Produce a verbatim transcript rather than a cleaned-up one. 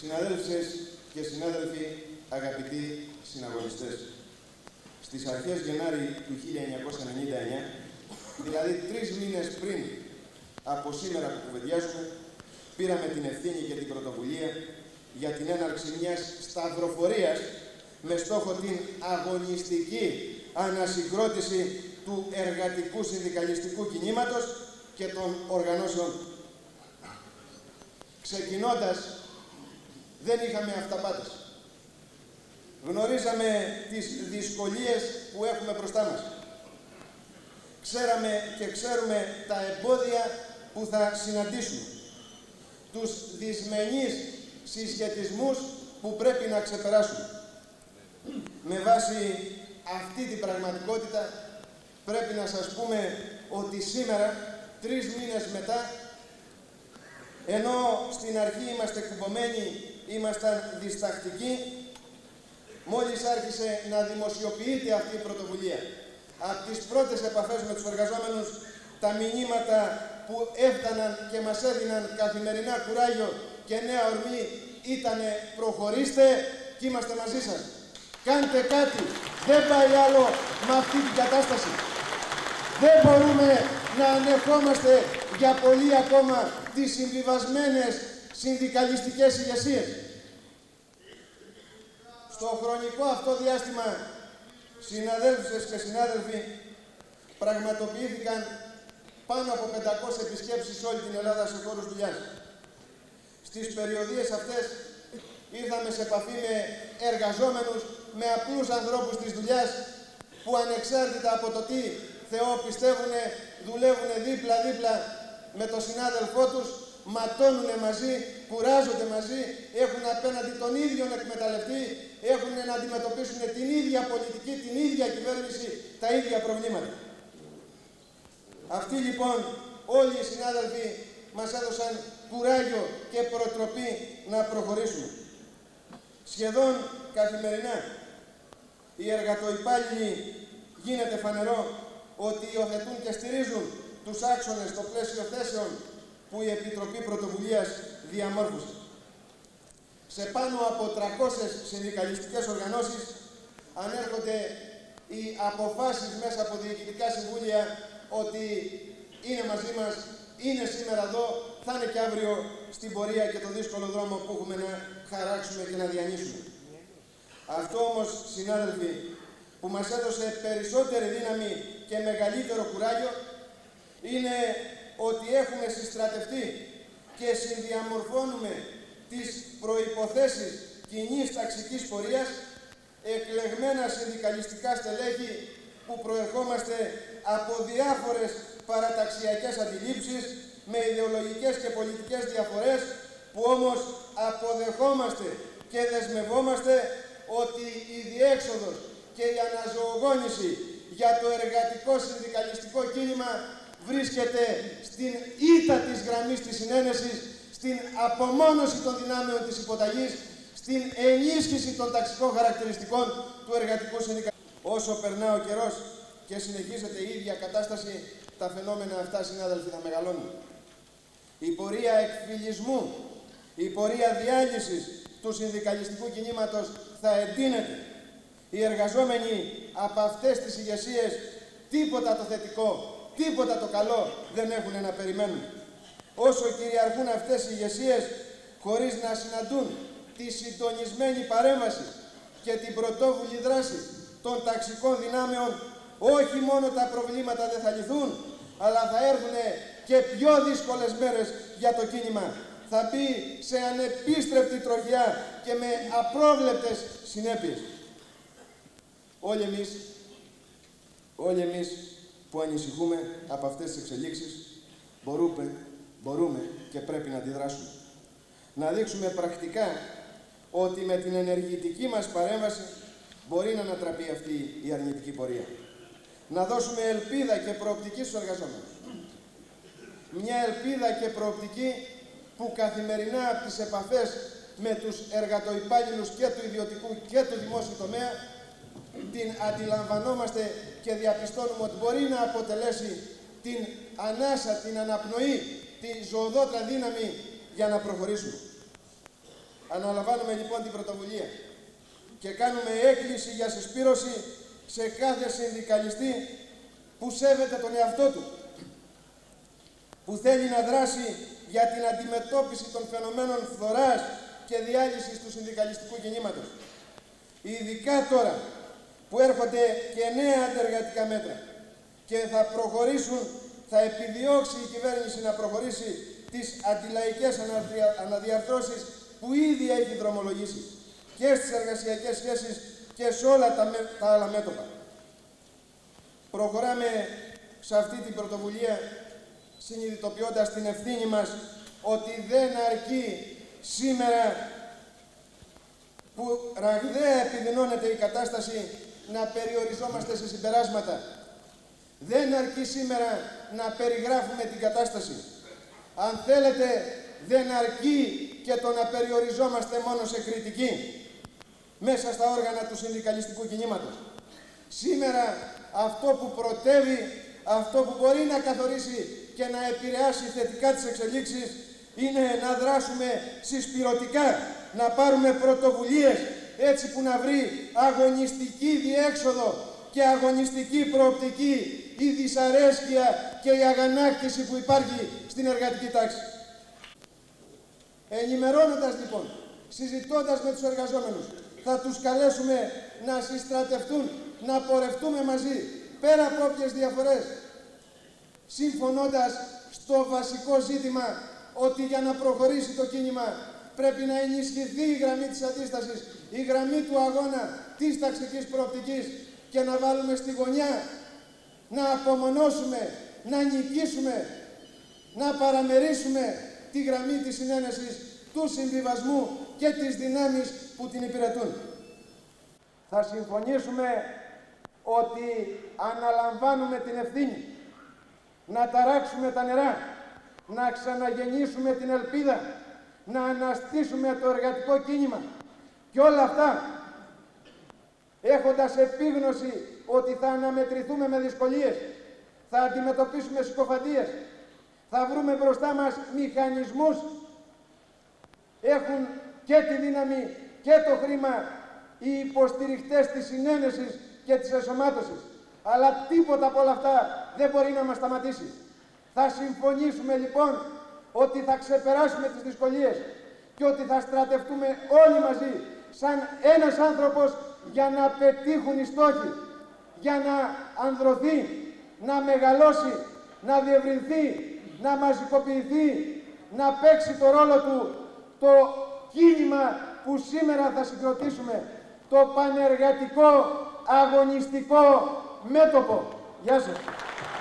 Συναδέλφες και συνάδελφοι, αγαπητοί συναγωνιστές, στις αρχές Γενάρη του χίλια εννιακόσια ενενήντα εννέα, δηλαδή τρεις μήνες πριν από σήμερα που κουβεντιάζουμε, πήραμε την ευθύνη και την πρωτοβουλία για την έναρξη μιας σταυροφορίας με στόχο την αγωνιστική ανασυγκρότηση του εργατικού συνδικαλιστικού κινήματος και των οργανώσεων. Ξεκινώντας, δεν είχαμε αυταπάτες. Γνωρίζαμε τις δυσκολίες που έχουμε μπροστά μας. Ξέραμε και ξέρουμε τα εμπόδια που θα συναντήσουμε. Τους δυσμενείς συσχετισμούς που πρέπει να ξεπεράσουμε. Με βάση αυτή την πραγματικότητα πρέπει να σας πούμε ότι σήμερα, τρεις μήνες μετά, ενώ στην αρχή είμαστε κουμπωμένοι, ήμασταν διστακτικοί, μόλις άρχισε να δημοσιοποιείται αυτή η πρωτοβουλία, από τις πρώτες επαφές με τους εργαζόμενους, τα μηνύματα που έφταναν και μας έδιναν καθημερινά κουράγιο και νέα ορμή ήτανε προχωρήστε και είμαστε μαζί σας. Κάντε κάτι, δεν πάει άλλο με αυτή την κατάσταση. Δεν μπορούμε να ανεχόμαστε για πολύ ακόμα τις συμβιβασμένες συνδικαλιστικές ηγεσίες. Στο χρονικό αυτό διάστημα, συναδέλφες και συνάδελφοι, πραγματοποιήθηκαν πάνω από πεντακόσιες επισκέψεις σε όλη την Ελλάδα σε χώρους δουλειάς. Στις περιοδίες αυτές ήρθαμε σε επαφή με εργαζόμενους, με απλούς ανθρώπους της δουλειάς που ανεξάρτητα από το τι Θεό πιστεύουν, δουλεύουν δίπλα-δίπλα με τον συνάδελφό τους, ματώνουν μαζί, κουράζονται μαζί, έχουν απέναντι τον ίδιο εκμεταλλευτή, έχουν να αντιμετωπίσουν την ίδια πολιτική, την ίδια κυβέρνηση, τα ίδια προβλήματα. Αυτοί λοιπόν όλοι οι συνάδελφοι μας έδωσαν κουράγιο και προτροπή να προχωρήσουμε. Σχεδόν καθημερινά οι εργατοϊπάλληλοι γίνεται φανερό ότι υιοθετούν και στηρίζουν τους άξονες στο πλαίσιο θέσεων που η Επιτροπή Πρωτοβουλίας διαμόρφωσε. Σε πάνω από τριακόσιες συνδικαλιστικές οργανώσεις ανέρχονται οι αποφάσεις μέσα από διοικητικά συμβούλια ότι είναι μαζί μας, είναι σήμερα εδώ, θα είναι και αύριο στην πορεία και το δύσκολο δρόμο που έχουμε να χαράξουμε και να διανύσουμε. Αυτό όμως, συνάδελφοι, που μας έδωσε περισσότερη δύναμη και μεγαλύτερο κουράγιο είναι ότι έχουμε συστρατευτεί και συνδιαμορφώνουμε τις προϋποθέσεις κοινής ταξικής πορείας, εκλεγμένα συνδικαλιστικά στελέχη που προερχόμαστε από διάφορες παραταξιακές αντιλήψεις, με ιδεολογικές και πολιτικές διαφορές, που όμως αποδεχόμαστε και δεσμευόμαστε ότι η διέξοδος και η αναζωογόνηση για το εργατικό συνδικαλιστικό κίνημα βρίσκεται στην ήττα της γραμμής της συνένεσης, στην απομόνωση των δυνάμεων της υποταγής, στην ενίσχυση των ταξικών χαρακτηριστικών του εργατικού συνδικαλισμού. Όσο περνά ο καιρός και συνεχίζεται η ίδια κατάσταση, τα φαινόμενα αυτά, συνάδελφοι, θα μεγαλώνουν. Η πορεία εκφυλισμού, η πορεία διάλυσης του συνδικαλιστικού κινήματος θα εντείνεται. Οι εργαζόμενοι από αυτές τις ηγεσίες τίποτα το θετικό, τίποτα το καλό δεν έχουν να περιμένουν. Όσο κυριαρχούν αυτές οι ηγεσίες, χωρίς να συναντούν τη συντονισμένη παρέμβαση και την πρωτόβουλη δράση των ταξικών δυνάμεων, όχι μόνο τα προβλήματα δεν θα λυθούν, αλλά θα έρθουν και πιο δύσκολες μέρες για το κίνημα. Θα μπει σε ανεπίστρεπτη τροχιά και με απρόβλεπτες συνέπειες. Όλοι εμείς, όλοι εμείς που ανησυχούμε από αυτές τις εξελίξεις, μπορούμε, μπορούμε και πρέπει να αντιδράσουμε. Να δείξουμε πρακτικά ότι με την ενεργητική μας παρέμβαση μπορεί να ανατραπεί αυτή η αρνητική πορεία. Να δώσουμε ελπίδα και προοπτική στους εργαζόμενους. Μια ελπίδα και προοπτική που καθημερινά από τις επαφές με τους εργατοϊπάλληλους και του ιδιωτικού και του δημόσιου τομέα την αντιλαμβανόμαστε και διαπιστώνουμε ότι μπορεί να αποτελέσει την ανάσα, την αναπνοή, τη ζωοδότρα δύναμη για να προχωρήσουμε. Αναλαμβάνουμε λοιπόν την πρωτοβουλία και κάνουμε έκκληση για συσπήρωση σε κάθε συνδικαλιστή που σέβεται τον εαυτό του, που θέλει να δράσει για την αντιμετώπιση των φαινομένων φθοράς και διάλυσης του συνδικαλιστικού κινήματος. Ειδικά τώρα που έρχονται και νέα αντεργατικά μέτρα και θα προχωρήσουν, θα επιδιώξει η κυβέρνηση να προχωρήσει τις αντιλαϊκές αναδιαρθρώσεις που ήδη έχει δρομολογήσει και στις εργασιακές σχέσεις και σε όλα τα, τα άλλα μέτωπα. Προχωράμε σε αυτή την πρωτοβουλία συνειδητοποιώντας την ευθύνη μας ότι δεν αρκεί σήμερα που ραγδαία επιδεινώνεται η κατάσταση να περιοριζόμαστε σε συμπεράσματα. Δεν αρκεί σήμερα να περιγράφουμε την κατάσταση. Αν θέλετε, δεν αρκεί και το να περιοριζόμαστε μόνο σε κριτική μέσα στα όργανα του συνδικαλιστικού κινήματος. Σήμερα αυτό που πρωτεύει, αυτό που μπορεί να καθορίσει και να επηρεάσει θετικά τις εξελίξεις είναι να δράσουμε συσπηρωτικά, να πάρουμε πρωτοβουλίες έτσι που να βρει αγωνιστική διέξοδο και αγωνιστική προοπτική η δυσαρέσκεια και η αγανάκτηση που υπάρχει στην εργατική τάξη. Ενημερώνοντας λοιπόν, συζητώντας με τους εργαζόμενους, θα τους καλέσουμε να συστρατευτούν, να πορευτούμε μαζί, πέρα από όποιες διαφορές, συμφωνώντας στο βασικό ζήτημα ότι για να προχωρήσει το κίνημα πρέπει να ενισχυθεί η γραμμή της αντίστασης, η γραμμή του αγώνα της ταξικής προοπτικής και να βάλουμε στη γωνιά, να απομονώσουμε, να νικήσουμε, να παραμερίσουμε τη γραμμή της συνένεσης, του συμβιβασμού και τις δυνάμεις που την υπηρετούν. Θα συμφωνήσουμε ότι αναλαμβάνουμε την ευθύνη να ταράξουμε τα νερά, να ξαναγεννήσουμε την ελπίδα, να αναστήσουμε το εργατικό κίνημα και όλα αυτά έχοντας επίγνωση ότι θα αναμετρηθούμε με δυσκολίες, θα αντιμετωπίσουμε συκοφαντίες, θα βρούμε μπροστά μας μηχανισμούς, έχουν και τη δύναμη και το χρήμα οι υποστηριχτές της συνένεσης και της ενσωμάτωσης. Αλλά τίποτα από όλα αυτά δεν μπορεί να μας σταματήσει. Θα συμφωνήσουμε λοιπόν ότι θα ξεπεράσουμε τις δυσκολίες και ότι θα στρατευτούμε όλοι μαζί σαν ένας άνθρωπος για να πετύχουν οι στόχοι, για να ανδρωθεί, να μεγαλώσει, να διευρυνθεί, να μαζικοποιηθεί, να παίξει το ρόλο του το κίνημα που σήμερα θα συγκροτήσουμε, το πανεργατικό αγωνιστικό μέτωπο. Γεια σας.